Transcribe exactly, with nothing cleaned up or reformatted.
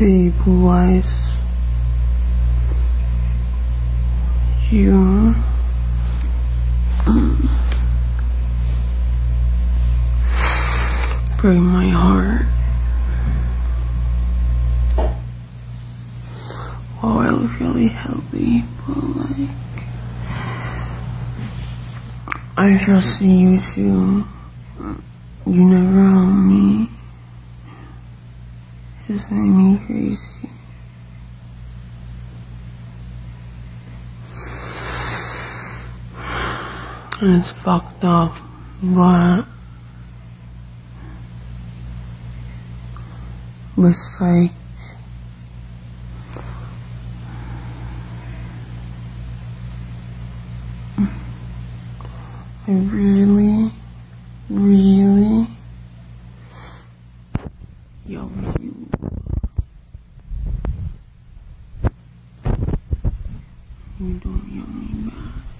Baby Blue Eyes, you mm, break my heart. Oh, I look really healthy, but like, I trust in you too. You never helped me. Just made me crazy. And it's fucked up, but it's like, I really, really love you. You don't love me back.